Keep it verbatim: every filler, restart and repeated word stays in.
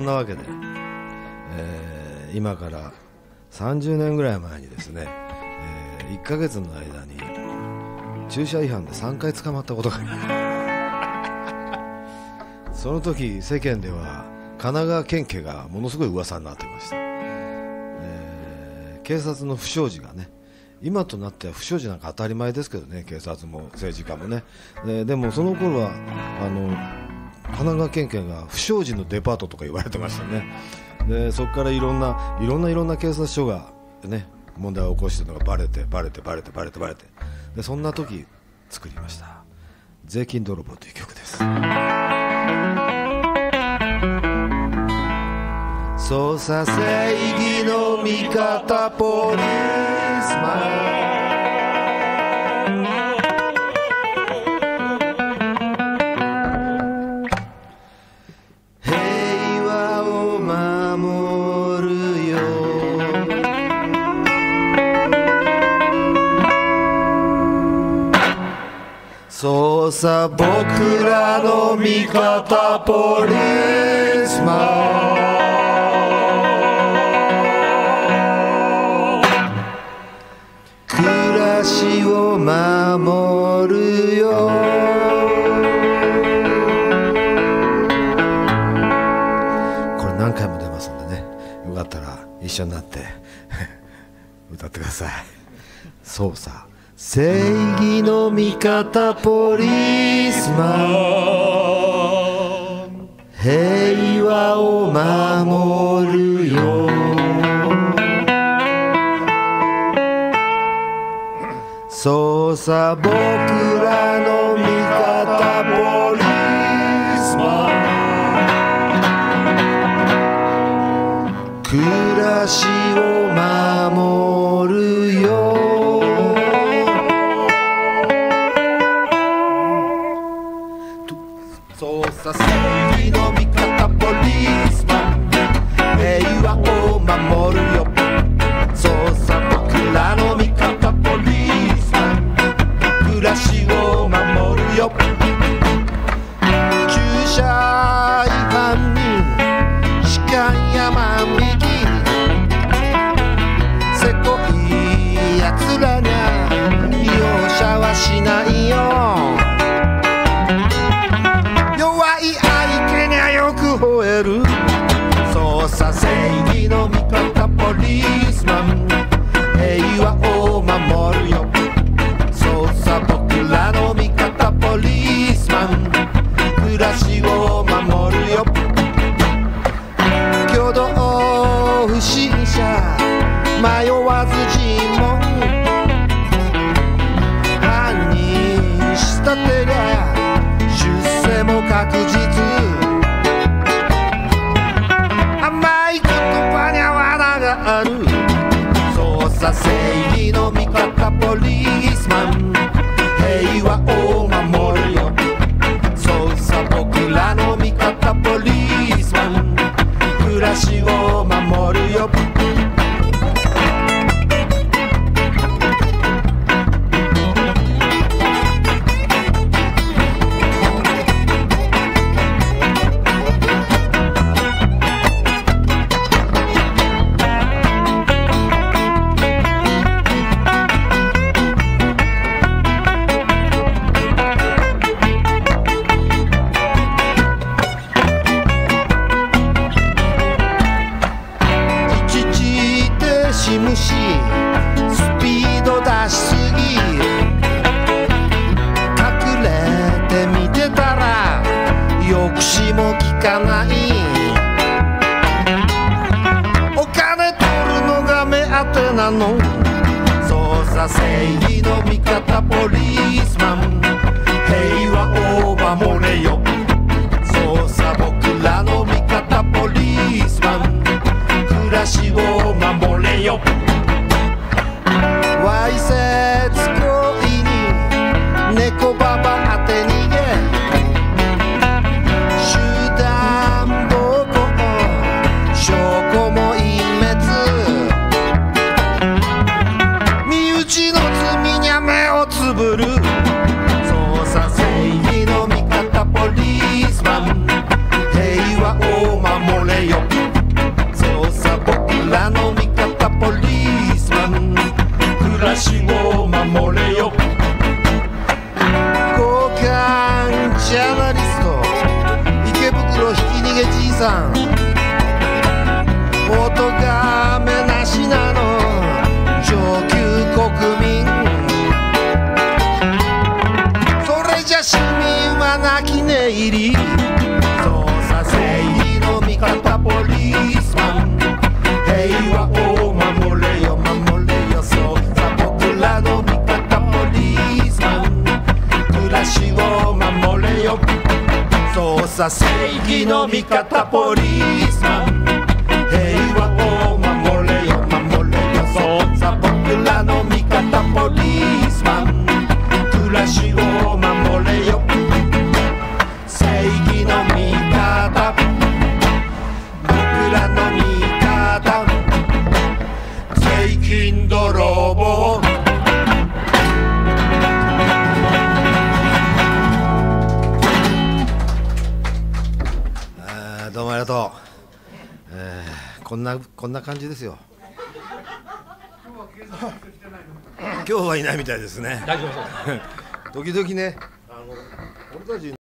んなわけで、えー、今からさんじゅうねんぐらい前にですね、えー、いっかげつの間に駐車違反でさんかい捕まったことがあります。その時世間では神奈川県警がものすごい噂になっていました。えー、警察の不祥事がね、今となっては不祥事なんか当たり前ですけどね、警察も政治家もね。で、でもその頃はあの神奈川県警が不祥事のデパートとか言われてましたね。でそこからいろんないろんないろんな警察署がね問題を起こしてるのがバレてバレてバレてバレてバレて、でそんな時作りました税金泥棒という曲です。捜査正義の味方ポリスマン、捜査僕らの味方ポリスマン、暮らしを守るよ。これ何回も出ますんでね、よかったら一緒になって歌ってください。捜査正義の味方ポリスマン、平和を守るよ。捜査僕らの味方ポリスマン、暮らしを守るよ。捜査正義の味方ポリスマン、平和を守るよ。捜査僕らの味方ポリスマン、暮らしを守るよ。駐車違反に痴漢や万引き、せこいやつらにゃ容赦はしないよ。吠える捜査正義の味方ポリスマン、平和を守るよ。捜査僕らの味方ポリスマン、暮らしを守るよ。挙動不審者迷わず尋問、犯人仕立てりゃ出世も確実。ある捜査正義の味方ポリスマン、平和を守るよ。捜査僕らの味方ポリスマン、暮らしを守るよ。スピード出しすぎ、隠れて見てたら抑止も効かない。お金取るのが目当てなの。捜査正義の味方ポリスマン、平和を守れよ。捜査僕らの味方ポリスマン、暮らしを守れよ。わいせつ行為に猫ババ当て逃げ、集団暴行証拠も隠滅、身内の罪にゃ目をつぶる。捜査正義の味方ポリさんおとがめなしなの上級国民、それじゃ市民は泣き寝入り、捜査正義の味方ポリスマン、平和を守れよ守れよ、捜査僕らの味方ポリスマン、暮らしを守れよ、捜査正義の味方ポリスマン、平和を守れよ守れよ、捜査僕らの味方ポリスマン、暮らしを守れよ、正義の味方僕らの味方、税金泥棒どうもありがとう、えー、こんなこんな感じですよ。今日はいないみたいですね。時々ね、あの俺たち